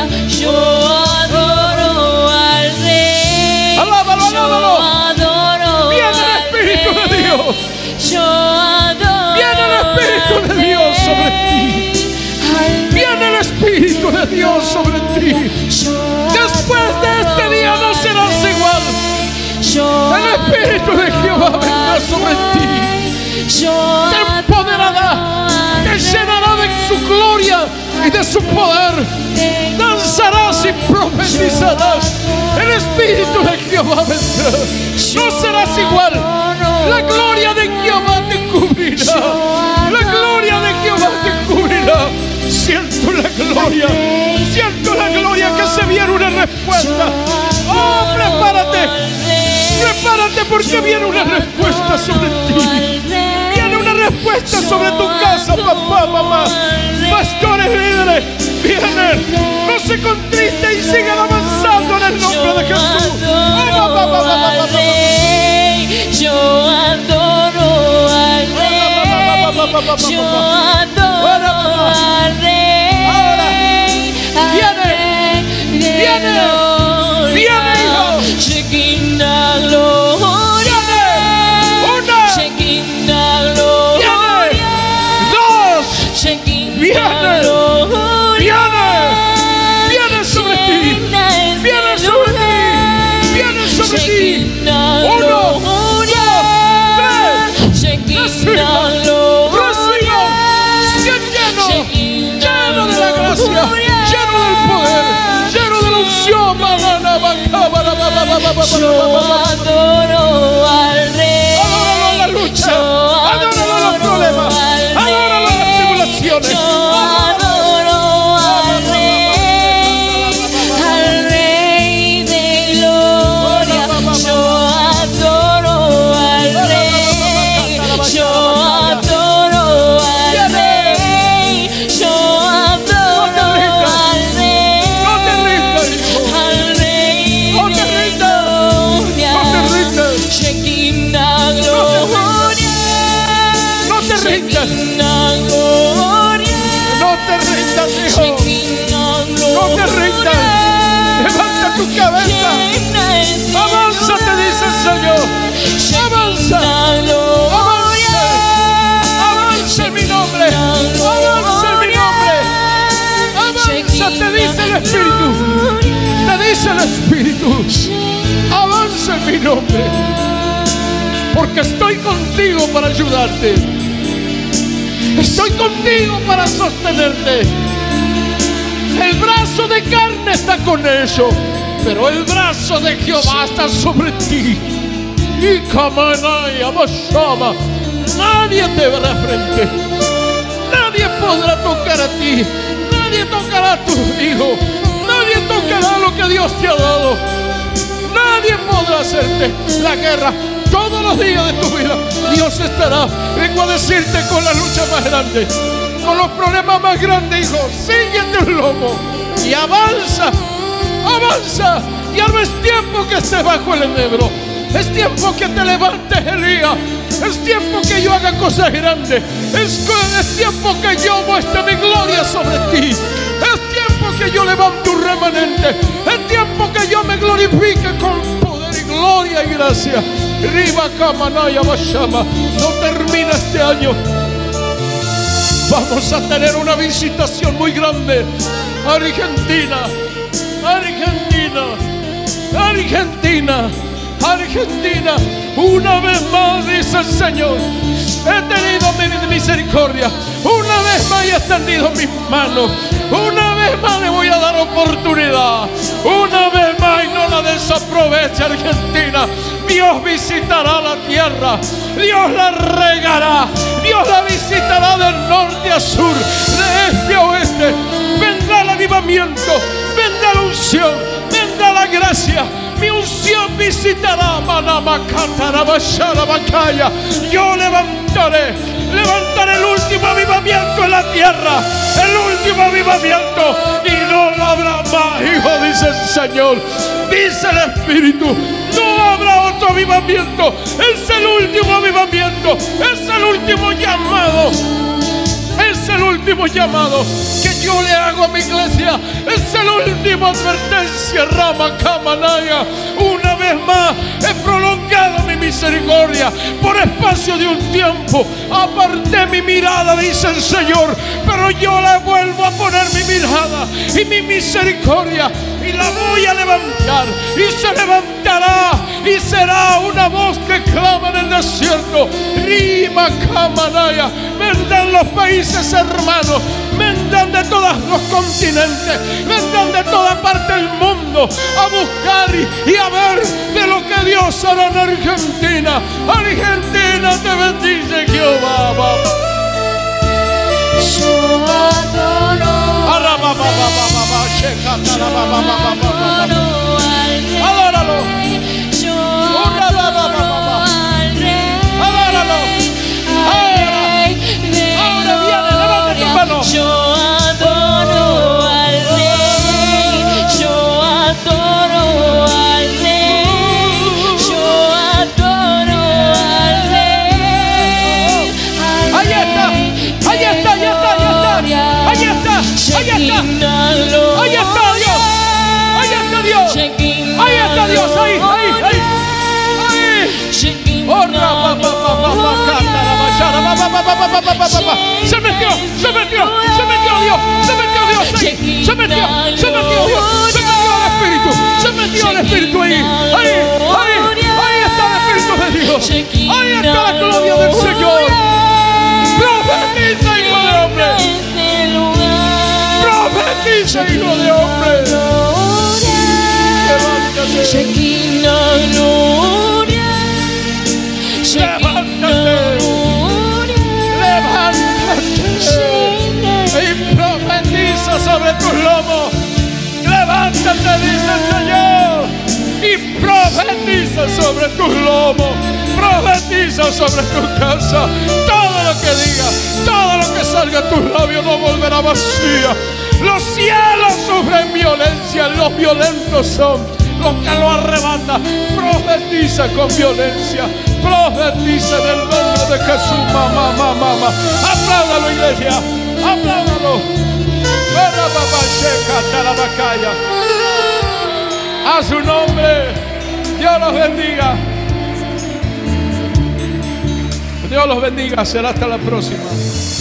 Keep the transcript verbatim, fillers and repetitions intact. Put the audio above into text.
Yo adoro al Rey. Alábalo, alábalo. Yo adoro Viene el al Espíritu de Rey. Dios. Yo adoro Viene el Espíritu de al Dios sobre Rey. ti. Al Viene el Espíritu de Dios sobre ti. Después de este día no serás igual. El Espíritu de Jehová vendrá sobre ti. Te empoderará. Te llenará de su gloria y de su poder. Danzarás y profetizarás. El Espíritu de Jehová vendrá. No serás igual. La gloria de Jehová te cubrirá. La gloria de Jehová te cubrirá. Siento la gloria. Siento la gloria que se viene una respuesta. Oh, prepárate. Prepárate porque viene una respuesta sobre ti. Viene una respuesta sobre tu casa, papá, mamá. Pastores, líderes, vienen. No se contristen y sigan avanzando en el nombre de Jesús. Oh, papá, papá, papá, papá. Yo adoro al Rey. Yo adoro al Rey. Ahora, viene, viene, viene, hijo. Shekinah gloria. Una, Shekinah gloria. viene, dos, Shekinah viene, gloria. viene, viene sobre ti, viene sobre ti, viene sobre ti. Uno, dos, tres, Shekinah reciba, gloria. reciba, sean lleno, lleno de la gracia, lleno del poder, lleno de la unción. Banana, bacabara, Yo adoro al Rey. Adóralo en la lucha, adóralo en los problemas, adóralo en las tribulaciones. Yo adoro al Rey, al Rey de gloria. Yo adoro al Rey. Yo adoro al Rey. Yo adoro al Rey. No te rindas, hijo. Al Rey No te de rindas. gloria. No te rindas. Shekinah gloria. No te rindas. Shekinah gloria. No te rindas, hijo. Shekinah No te rindas. Levanta tu cabeza. Avanza, te dice el Señor. Avanza. Avanza. Avanza en mi nombre. Avanza en mi nombre. Avanza, te dice el Espíritu. Te dice el Espíritu. Avanza en mi nombre. Porque estoy contigo para ayudarte. Estoy contigo para sostenerte. El brazo de carne está con ellos, pero el brazo de Jehová está sobre ti. Y Kamanaya Bashama, nadie te verá frente. Nadie podrá tocar a ti. Nadie tocará a tus hijos. Nadie tocará lo que Dios te ha dado. Nadie podrá hacerte la guerra. Todos los días de tu vida Dios estará. Vengo a decirte con la lucha más grande, con los problemas más grandes, hijo. Síguete el lomo y avanza. Avanza. Y ahora es tiempo que estés bajo el enebro. Es tiempo que te levantes, Elías. Es tiempo que yo haga cosas grandes. Es, es tiempo que yo muestre mi gloria sobre ti. Es tiempo que yo levante un remanente. Es tiempo que yo me glorifique con poder y gloria y gracia. Riba Kamanaya Bashama. No termina este año. Vamos a tener una visitación muy grande. Argentina, Argentina, Argentina, Argentina. Una vez más, dice el Señor, he tenido mi misericordia. Una vez más he extendido mis manos. Una vez más le voy a dar oportunidad. Una vez más, y no la desaproveche, Argentina. Dios visitará la tierra. Dios la regará. Dios la visitará del norte a sur, de este a oeste. Vendrá el avivamiento, vendrá la unción, vendrá la gracia. Mi unción visitará. Yo levantaré, levantaré el último avivamiento en la tierra. El último avivamiento. Y no lo habrá más, hijo, dice el Señor. Dice el Espíritu. No habrá otro avivamiento. Es el último avivamiento. Es el último llamado. Es el último último llamado que yo le hago a mi iglesia. Es el último advertencia, Rama Kamanaya. Una vez más he prolongado mi misericordia por espacio de un tiempo. Aparté mi mirada, dice el Señor, pero yo le vuelvo a poner mi mirada y mi misericordia, y la voy a levantar, y se levantará y será una voz que clama en el desierto. Rima Kamanaya. Vendrán los países hermanos, vendrán de todos los continentes, vendrán de toda parte del mundo a buscar y, y a ver de lo que Dios hará en Argentina. Argentina, te bendice Jehová. Yo adoro. Adóralo. Yo adoro al Rey. Adóralo. Ahora, ahora viene, levanta tu mano. Yo adoro al Rey. Yo adoro al Rey. Yo adoro al Rey. Ahí está, ahí está, ahí está, ahí está, ahí está, ahí está, ahí está Dios, ahí está Dios, ahí está Dios, ahí, ahí, ahí, ahí. Oh, rapa, pa, pa, pa, pa, canta la machada, pa, pa, pa, pa, pa, pa, pa, pa, pa. Se metió, se metió, se metió Dios, se metió Dios ahí, se metió, se metió Dios, se metió el Espíritu, se metió el Espíritu ahí, ahí, ahí, ahí está el Espíritu de Dios, ahí está la gloria del Señor. Profetiza, hijo de hombre. Profetiza, hijo de hombre. Levántate. Shekinah gloria. Levántate. Levántate. Y profetiza sobre tus lomos. Levántate, dice el Señor. Y profetiza sobre tus lomos. Profetiza sobre tu casa. Todo lo que diga, todo lo que salga de tus labios no volverá vacía. Los cielos sufren violencia, los violentos son los que lo arrebatan. Profetiza con violencia, profetiza en el nombre de Jesús. Mamá, mamá, mamá. Apláudalo, iglesia, apláudalo. A su nombre, Dios los bendiga. Dios los bendiga. Será hasta la próxima.